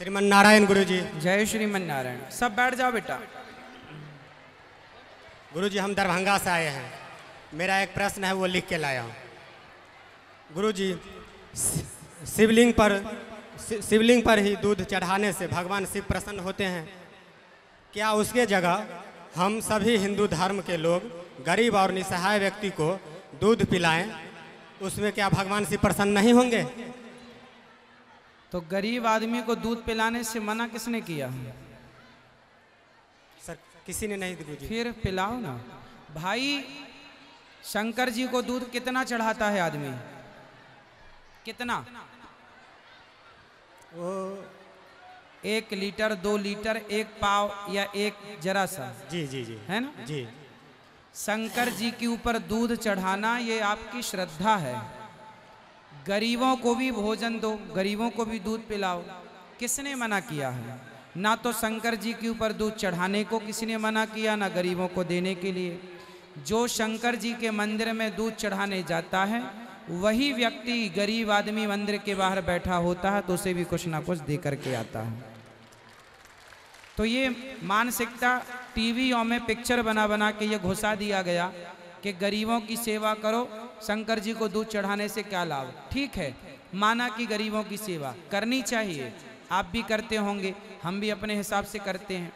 श्रीमन नारायण गुरुजी। जय श्रीमन नारायण। सब बैठ जाओ बेटा। गुरुजी हम दरभंगा से आए हैं, मेरा एक प्रश्न है वो लिख के लाया हूँ। गुरुजी शिवलिंग पर ही दूध चढ़ाने से भगवान शिव प्रसन्न होते हैं, क्या उसके जगह हम सभी हिंदू धर्म के लोग गरीब और निसहाय व्यक्ति को दूध पिलाएं, उसमें क्या भगवान शिव प्रसन्न नहीं होंगे? तो गरीब आदमी को दूध पिलाने से मना किसने किया? सर किसी ने नहीं गुरुजी। फिर पिलाओ ना भाई। शंकर जी को दूध कितना चढ़ाता है आदमी? कितना? वो 1 लीटर, 2 लीटर, 1 पाव या एक जरा सा। जी जी जी है ना जी। शंकर जी के ऊपर दूध चढ़ाना ये आपकी श्रद्धा है। गरीबों को भी भोजन दो, गरीबों को भी दूध पिलाओ, किसने मना किया है? ना तो शंकर जी के ऊपर दूध चढ़ाने को किसी ने मना किया, ना गरीबों को देने के लिए। जो शंकर जी के मंदिर में दूध चढ़ाने जाता है वही व्यक्ति गरीब आदमी मंदिर के बाहर बैठा होता है तो उसे भी कुछ ना कुछ दे करके आता है। तो ये मानसिकता टीवीओं में पिक्चर बना बना के ये घुसा दिया गया कि गरीबों की सेवा करो, शंकर जी को दूध चढ़ाने से क्या लाभ। ठीक है, माना कि गरीबों की सेवा करनी चाहिए, आप भी करते होंगे, हम भी अपने हिसाब से करते हैं।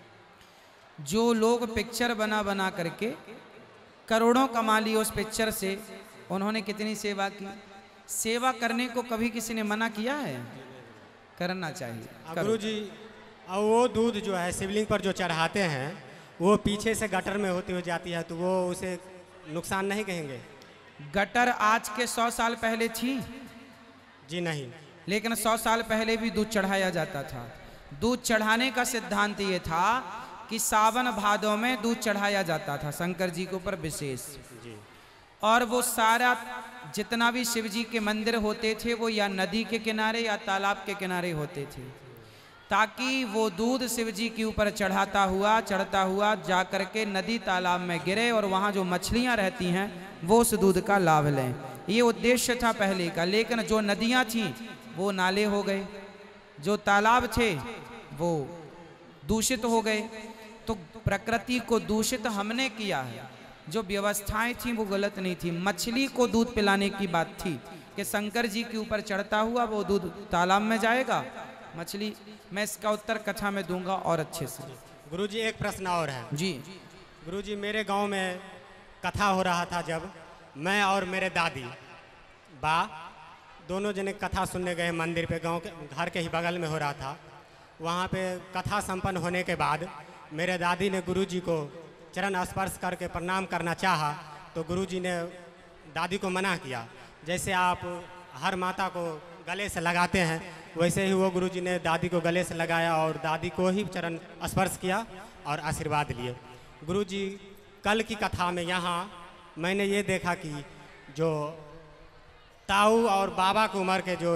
जो लोग पिक्चर बना बना करके करोड़ों कमा लिए उस पिक्चर से, उन्होंने कितनी सेवा की? सेवा करने को कभी किसी ने मना किया है? करना चाहिए। गुरुजी और वो दूध जो है शिवलिंग पर जो चढ़ाते हैं वो पीछे से गटर में होती हो जाती है, तो वो उसे नुकसान नहीं कहेंगे? गटर आज के 100 साल पहले थी? जी नहीं। लेकिन 100 साल पहले भी दूध चढ़ाया जाता था। दूध चढ़ाने का सिद्धांत ये था कि सावन भादों में दूध चढ़ाया जाता था शंकर जी के ऊपर विशेष। जी। और वो सारा जितना भी शिव जी के मंदिर होते थे वो या नदी के किनारे या तालाब के किनारे होते थे, ताकि वो दूध शिव जी के ऊपर चढ़ता हुआ जा करके नदी तालाब में गिरे और वहाँ जो मछलियाँ रहती हैं वो उस दूध का लाभ लें। ये उद्देश्य था पहले का। लेकिन जो नदियाँ थीं वो नाले हो गए, जो तालाब थे वो दूषित हो गए। तो प्रकृति को दूषित हमने किया है। जो व्यवस्थाएं थी वो गलत नहीं थी। मछली को दूध पिलाने की बात थी कि शंकर जी के ऊपर चढ़ता हुआ वो दूध तालाब में जाएगा, मछली। मैं इसका उत्तर कथा में दूंगा और अच्छे से। गुरुजी एक प्रश्न और है। जी। गुरुजी मेरे गांव में कथा हो रहा था, जब मैं और मेरे दादी बा दोनों जने कथा सुनने गए मंदिर पे, गांव के घर के ही बगल में हो रहा था। वहाँ पे कथा संपन्न होने के बाद मेरे दादी ने गुरुजी को चरण स्पर्श करके प्रणाम करना चाहा, तो गुरुजी ने दादी को मना किया। जैसे आप हर माता को गले से लगाते हैं वैसे ही वो गुरुजी ने दादी को गले से लगाया और दादी को ही चरण स्पर्श किया और आशीर्वाद लिए। गुरुजी कल की कथा में यहाँ मैंने ये देखा कि जो ताऊ और बाबा की उम्र के जो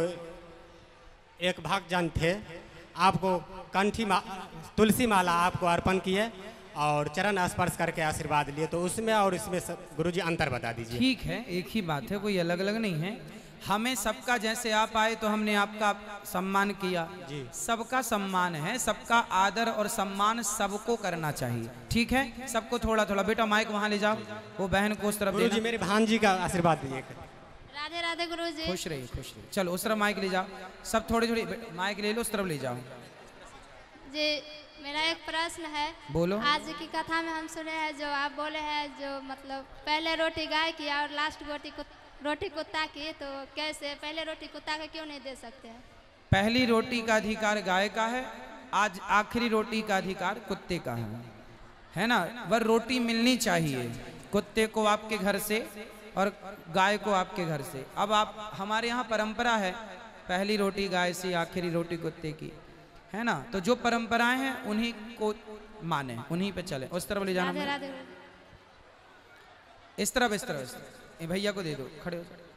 एक भक्तजन थे आपको तुलसी माला आपको अर्पण किए और चरण स्पर्श करके आशीर्वाद लिए, तो उसमें और इसमें गुरुजी अंतर बता दीजिए। ठीक है, एक ही बात है, कोई अलग अलग नहीं है। हमें सबका, जैसे आप आए तो हमने आपका सम्मान किया जी। सबका सम्मान है, सबका आदर और सम्मान सबको करना चाहिए। ठीक है, सबको थोड़ा थोड़ा। बेटा माइक वहाँ ले जाओ, वो बहन को उस तरफ देना। गुरुजी मेरे भांजी का आशीर्वाद दीजिए। राधे राधे गुरुजी। खुश रहिए, खुश रहिए। चलो उस तरफ माइक ले जाओ, सब थोड़ी थोड़ी माइक ले लो, उस तरफ ले जाओ जी। मेरा एक प्रश्न है। बोलो। आज की कथा में हम सुने हैं, जो आप बोले हैं, जो मतलब पहले रोटी गाय की और लास्ट रोटी कुत्ता की, तो कैसे पहले रोटी कुत्ता का क्यों नहीं दे सकते हैं? पहली रोटी का अधिकार गाय का है, आज आखिरी रोटी का अधिकार कुत्ते का है ना। वह रोटी मिलनी चाहिए कुत्ते को आपके घर से और गाय को आपके घर से। अब आप, हमारे यहाँ परंपरा है पहली रोटी गाय से, आखिरी रोटी कुत्ते की, है ना। तो जो परंपराएं हैं उन्हीं को माने, उन्हीं पे चले। उस तरफ ले जाना, राधे राधे। इस तरफ, इस तरफ, इस तरफ। भैया को दे दो, खड़े हो।